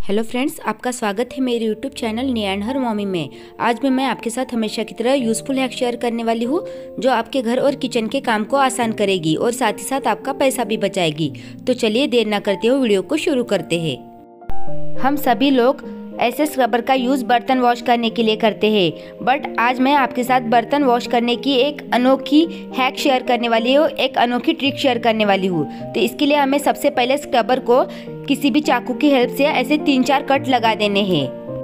Hello friends, आपका स्वागत है मेरे YouTube channel Ni and her mommy में। आज मैं आपके साथ हमेशा की तरह यूज़फुल हैक शेयर करने वाली हूँ जो आपके घर और किचन के काम को आसान करेगी और साथ ही साथ आपका पैसा भी बचाएगी। तो चलिए देर ना करते हुए वीडियो को शुरू करते हैं। हम सभी लोग ऐसे स्क्रबर का यूज़ बर्तन वॉश करने के लिए करते हैं, बट आज मैं आपके साथ बर्तन वॉश करने की एक अनोखी हैक शेयर करने वाली हूँ, एक अनोखी ट्रिक शेयर करने वाली हूँ। तो इसके लिए हमें सबसे पहले स्क्रबर को किसी भी चाकू की हेल्प से ऐसे 3-4 कट लगा देने हैं।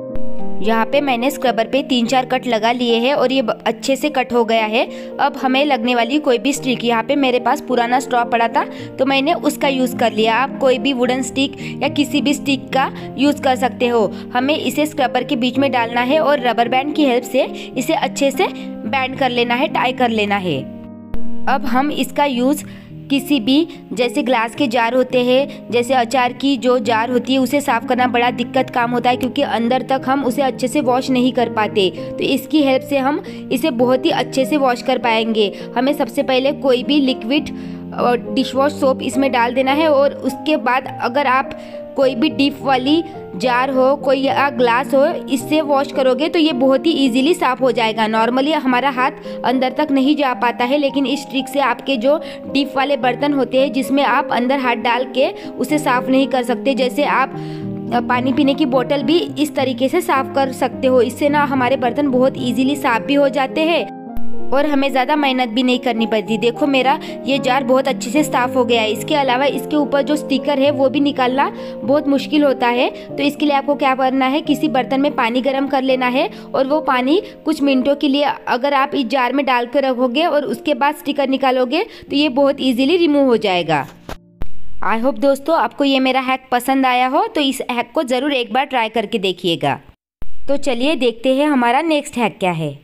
यहाँ पे मैंने स्क्रबर पे 3-4 कट लगा लिए हैं और ये अच्छे से कट हो गया है। अब हमें लगने वाली कोई भी स्टिक, यहाँ पे मेरे पास पुराना स्ट्रॉ पड़ा था तो मैंने उसका यूज़ कर लिया। आप कोई भी वुडन स्टिक या किसी भी स्टिक का यूज़ कर सकते हो। हमें इसे स्क्रबर के बीच में डालना है और रबर बैंड की हेल्प से इसे अच्छे से बैंड कर लेना है, टाई कर लेना है। अब हम इसका यूज़ किसी भी, जैसे ग्लास के जार होते हैं, जैसे अचार की जो जार होती है उसे साफ़ करना बड़ा दिक्कत काम होता है क्योंकि अंदर तक हम उसे अच्छे से वॉश नहीं कर पाते। तो इसकी हेल्प से हम इसे बहुत ही अच्छे से वॉश कर पाएंगे। हमें सबसे पहले कोई भी लिक्विड डिश वॉश सोप इसमें डाल देना है और उसके बाद अगर आप कोई भी डीप वाली जार हो, कोई या ग्लास हो, इससे वॉश करोगे तो ये बहुत ही इजीली साफ़ हो जाएगा। नॉर्मली हमारा हाथ अंदर तक नहीं जा पाता है, लेकिन इस ट्रिक से आपके जो डीप वाले बर्तन होते हैं जिसमें आप अंदर हाथ डाल के उसे साफ़ नहीं कर सकते, जैसे आप पानी पीने की बोतल भी इस तरीके से साफ़ कर सकते हो। इससे ना हमारे बर्तन बहुत ईजिली साफ़ भी हो जाते हैं और हमें ज़्यादा मेहनत भी नहीं करनी पड़ती। देखो मेरा ये जार बहुत अच्छे से साफ़ हो गया है। इसके अलावा इसके ऊपर जो स्टिकर है वो भी निकालना बहुत मुश्किल होता है। तो इसके लिए आपको क्या करना है, किसी बर्तन में पानी गर्म कर लेना है और वो पानी कुछ मिनटों के लिए अगर आप इस जार में डाल कर रखोगे और उसके बाद स्टिकर निकालोगे तो ये बहुत ईजिली रिमूव हो जाएगा। आई होप दोस्तों आपको ये मेरा हैक पसंद आया हो, तो इस हैक को ज़रूर एक बार ट्राई करके देखिएगा। तो चलिए देखते हैं हमारा नेक्स्ट हैक क्या है।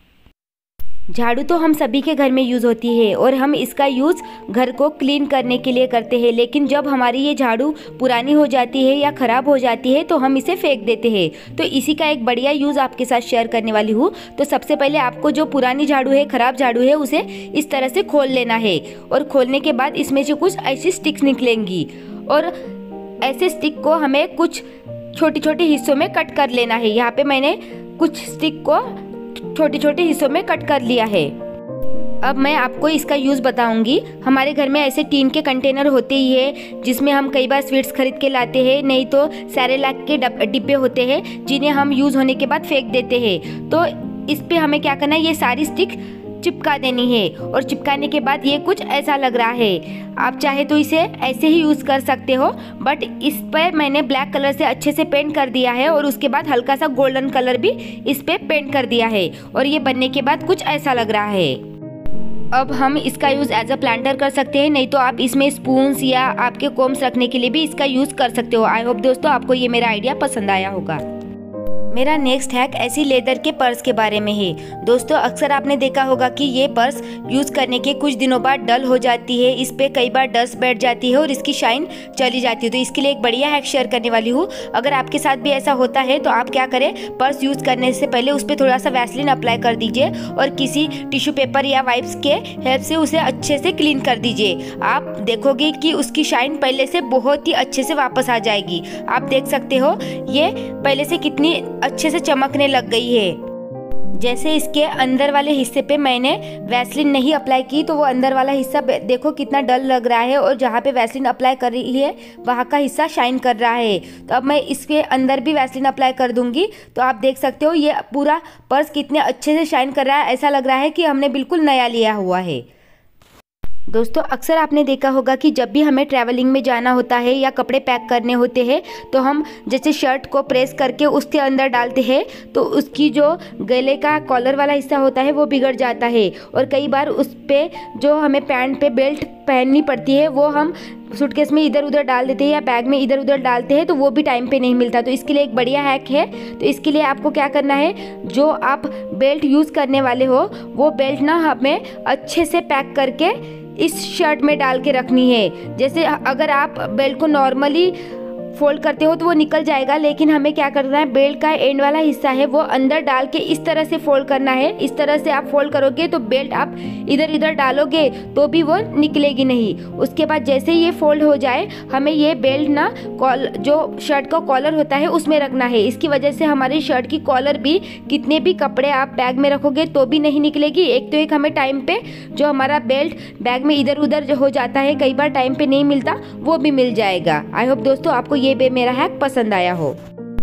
झाड़ू तो हम सभी के घर में यूज़ होती है और हम इसका यूज़ घर को क्लीन करने के लिए करते हैं, लेकिन जब हमारी ये झाड़ू पुरानी हो जाती है या ख़राब हो जाती है तो हम इसे फेंक देते हैं। तो इसी का एक बढ़िया यूज़ आपके साथ शेयर करने वाली हूँ। तो सबसे पहले आपको जो पुरानी झाड़ू है, ख़राब झाड़ू है, उसे इस तरह से खोल लेना है और खोलने के बाद इसमें से कुछ ऐसी स्टिक्स निकलेंगी और ऐसे स्टिक को हमें कुछ छोटे छोटे हिस्सों में कट कर लेना है। यहाँ पे मैंने कुछ स्टिक को छोटे छोटे हिस्सों में कट कर लिया है। अब मैं आपको इसका यूज़ बताऊंगी। हमारे घर में ऐसे टीन के कंटेनर होते ही है जिसमें हम कई बार स्वीट्स खरीद के लाते हैं, नहीं तो सेरेलैक के डिब्बे होते हैं जिन्हें हम यूज़ होने के बाद फेंक देते हैं। तो इस पे हमें क्या करना है, ये सारी स्टिक चिपका देनी है और चिपकाने के बाद ये कुछ ऐसा लग रहा है। आप चाहे तो इसे ऐसे ही यूज़ कर सकते हो, बट इस पर मैंने ब्लैक कलर से अच्छे से पेंट कर दिया है और उसके बाद हल्का सा गोल्डन कलर भी इस पे पेंट कर दिया है और ये बनने के बाद कुछ ऐसा लग रहा है। अब हम इसका यूज़ एज अ प्लांटर कर सकते हैं, नहीं तो आप इसमें स्पून्स या आपके कोम्स रखने के लिए भी इसका यूज़ कर सकते हो। आई होप दोस्तों आपको ये मेरा आइडिया पसंद आया होगा। मेरा नेक्स्ट हैक ऐसी लेदर के पर्स के बारे में है। दोस्तों अक्सर आपने देखा होगा कि ये पर्स यूज़ करने के कुछ दिनों बाद डल हो जाती है, इस पे कई बार डस्ट बैठ जाती है और इसकी शाइन चली जाती है। तो इसके लिए एक बढ़िया हैक शेयर करने वाली हूँ। अगर आपके साथ भी ऐसा होता है तो आप क्या करें, पर्स यूज़ करने से पहले उस पर थोड़ा सा वैसलीन अप्लाई कर दीजिए और किसी टिश्यू पेपर या वाइप्स के हेल्प से उसे अच्छे से क्लीन कर दीजिए। आप देखोगे कि उसकी शाइन पहले से बहुत ही अच्छे से वापस आ जाएगी। आप देख सकते हो ये पहले से कितनी अच्छे से चमकने लग गई है। जैसे इसके अंदर वाले हिस्से पे मैंने वैसलीन नहीं अप्लाई की तो वो अंदर वाला हिस्सा देखो कितना डल लग रहा है और जहाँ पे वैसलीन अप्लाई कर रही है वहाँ का हिस्सा शाइन कर रहा है। तो अब मैं इसके अंदर भी वैसलीन अप्लाई कर दूंगी तो आप देख सकते हो ये पूरा पर्स कितने अच्छे से शाइन कर रहा है। ऐसा लग रहा है कि हमने बिल्कुल नया लिया हुआ है। दोस्तों अक्सर आपने देखा होगा कि जब भी हमें ट्रैवलिंग में जाना होता है या कपड़े पैक करने होते हैं तो हम जैसे शर्ट को प्रेस करके उसके अंदर डालते हैं तो उसकी जो गले का कॉलर वाला हिस्सा होता है वो बिगड़ जाता है और कई बार उस पे जो हमें पैंट पे बेल्ट पहननी पड़ती है वो हम सूटकेस में इधर उधर डाल देते हैं या बैग में इधर उधर डालते हैं तो वो भी टाइम पे नहीं मिलता। तो इसके लिए एक बढ़िया हैक है। तो इसके लिए आपको क्या करना है, जो आप बेल्ट यूज़ करने वाले हो वो बेल्ट ना हमें अच्छे से पैक करके इस शर्ट में डाल के रखनी है। जैसे अगर आप बेल्ट को नॉर्मली फोल्ड करते हो तो वो निकल जाएगा, लेकिन हमें क्या करना है, बेल्ट का एंड वाला हिस्सा है वो अंदर डाल के इस तरह से फोल्ड करना है। इस तरह से आप फोल्ड करोगे तो बेल्ट आप इधर इधर डालोगे तो भी वो निकलेगी नहीं। उसके बाद जैसे ये फोल्ड हो जाए, हमें ये बेल्ट ना जो शर्ट का कॉलर होता है उसमें रखना है। इसकी वजह से हमारी शर्ट की कॉलर भी, कितने भी कपड़े आप बैग में रखोगे तो भी नहीं निकलेगी। एक तो एक हमें टाइम पे जो हमारा बेल्ट बैग में इधर उधर हो जाता है, कई बार टाइम पे नहीं मिलता, वो भी मिल जाएगा। आई होप दोस्तों आपको ये मेरा हैक पसंद आया हो।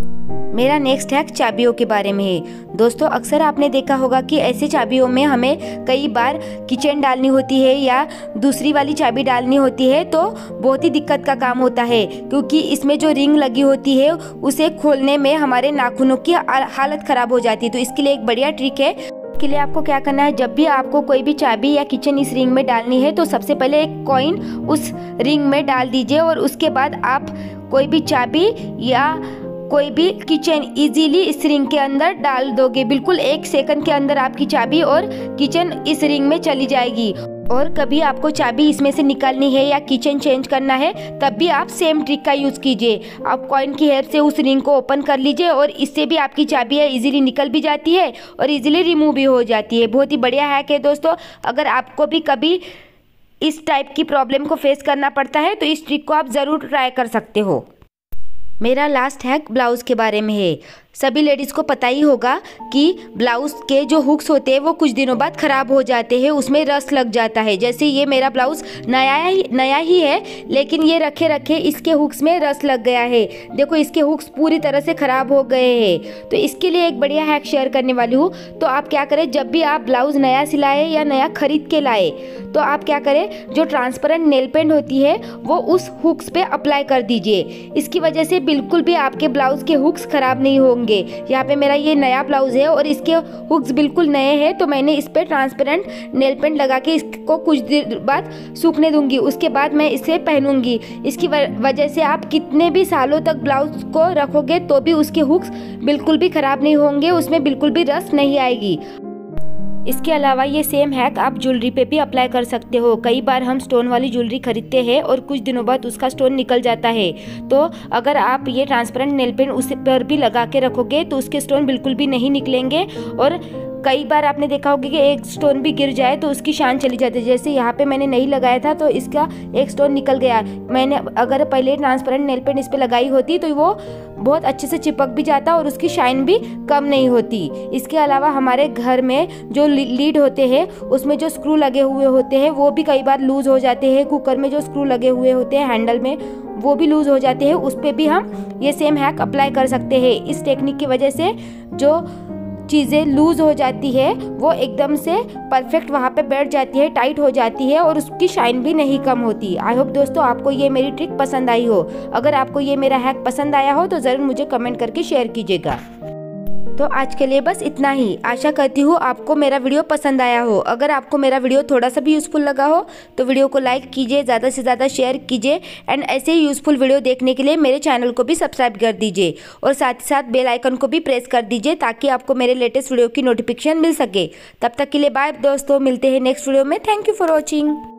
मेरा नेक्स्ट हैक चाबियों के बारे में है। दोस्तों अक्सर आपने देखा होगा कि ऐसे चाबियों में हमें कई बार कीचेन डालनी होती है या दूसरी वाली चाबी डालनी होती है, तो बहुत ही दिक्कत का काम होता है, क्योंकि इसमें जो रिंग लगी होती है उसे खोलने में हमारे नाखूनों की हालत ख़राब हो जाती है। तो इसके लिए एक बढ़िया ट्रिक है। के लिए आपको क्या करना है, जब भी आपको कोई भी चाबी या किचन इस रिंग में डालनी है तो सबसे पहले एक कॉइन उस रिंग में डाल दीजिए और उसके बाद आप कोई भी चाबी या कोई भी किचन इजीली इस रिंग के अंदर डाल दोगे। बिल्कुल 1 सेकंड के अंदर आपकी चाबी और किचन इस रिंग में चली जाएगी। और कभी आपको चाबी इसमें से निकालनी है या किचन चेंज करना है, तब भी आप सेम ट्रिक का यूज़ कीजिए। आप कॉइन की हेल्प से उस रिंग को ओपन कर लीजिए और इससे भी आपकी चाबी है इजीली निकल भी जाती है और इजीली रिमूव भी हो जाती है। बहुत ही बढ़िया हैक है दोस्तों। अगर आपको भी कभी इस टाइप की प्रॉब्लम को फेस करना पड़ता है तो इस ट्रिक को आप ज़रूर ट्राई कर सकते हो। मेरा लास्ट हैक ब्लाउज़ के बारे में है। सभी लेडीज़ को पता ही होगा कि ब्लाउज़ के जो हुक्स होते हैं वो कुछ दिनों बाद ख़राब हो जाते हैं, उसमें रस लग जाता है। जैसे ये मेरा ब्लाउज़ नया ही है, लेकिन ये रखे रखे इसके हुक्स में रस लग गया है। देखो इसके हुक्स पूरी तरह से ख़राब हो गए हैं। तो इसके लिए एक बढ़िया हैक शेयर करने वाली हूँ। तो आप क्या करें, जब भी आप ब्लाउज़ नया सिलाए या नया खरीद के लाए तो आप क्या करें, जो ट्रांसपेरेंट नेल पेंट होती है वो उस हुक्स पे अप्लाई कर दीजिए। इसकी वजह से बिल्कुल भी आपके ब्लाउज़ के हुक्स ख़राब नहीं होंगे। यहाँ पे मेरा ये नया ब्लाउज है और इसके हुक्स बिल्कुल नए हैं, तो मैंने इस पे ट्रांसपेरेंट नेल पेंट लगा के इसको कुछ देर बाद सूखने दूंगी। उसके बाद मैं इसे पहनूंगी। इसकी वजह से आप कितने भी सालों तक ब्लाउज को रखोगे तो भी उसके हुक्स बिल्कुल भी खराब नहीं होंगे, उसमें बिल्कुल भी रस नहीं आएगी। इसके अलावा ये सेम हैक आप ज्वेलरी पे भी अप्लाई कर सकते हो। कई बार हम स्टोन वाली ज्वेलरी खरीदते हैं और कुछ दिनों बाद उसका स्टोन निकल जाता है, तो अगर आप ये ट्रांसपेरेंट नेल पेंट उस पर भी लगा के रखोगे तो उसके स्टोन बिल्कुल भी नहीं निकलेंगे। और कई बार आपने देखा होगा कि एक स्टोन भी गिर जाए तो उसकी शान चली जाती है। जैसे यहाँ पे मैंने नहीं लगाया था तो इसका एक स्टोन निकल गया। मैंने अगर पहले ट्रांसपेरेंट नेल पेंट इस पर लगाई होती तो वो बहुत अच्छे से चिपक भी जाता और उसकी शाइन भी कम नहीं होती। इसके अलावा हमारे घर में जो लीड होते हैं उसमें जो स्क्रू लगे हुए होते हैं वो भी कई बार लूज़ हो जाते हैं। कुकर में जो स्क्रू लगे हुए होते हैं हैंडल में वो भी लूज़ हो जाते हैं, उस पर भी हम ये सेम हैक अप्लाई कर सकते हैं। इस टेक्निक की वजह से जो चीज़ें लूज़ हो जाती है वो एकदम से परफेक्ट वहाँ पे बैठ जाती है, टाइट हो जाती है और उसकी शाइन भी नहीं कम होती। आई होप दोस्तों आपको ये मेरी ट्रिक पसंद आई हो। अगर आपको ये मेरा हैक पसंद आया हो तो ज़रूर मुझे कमेंट करके शेयर कीजिएगा। तो आज के लिए बस इतना ही। आशा करती हूँ आपको मेरा वीडियो पसंद आया हो। अगर आपको मेरा वीडियो थोड़ा सा भी यूज़फुल लगा हो तो वीडियो को लाइक कीजिए, ज़्यादा से ज़्यादा शेयर कीजिए एंड ऐसे ही यूज़फुल वीडियो देखने के लिए मेरे चैनल को भी सब्सक्राइब कर दीजिए और साथ ही साथ बेल आइकन को भी प्रेस कर दीजिए ताकि आपको मेरे लेटेस्ट वीडियो की नोटिफिकेशन मिल सके। तब तक के लिए बाय दोस्तों, मिलते हैं नेक्स्ट वीडियो में। Thank you for watching.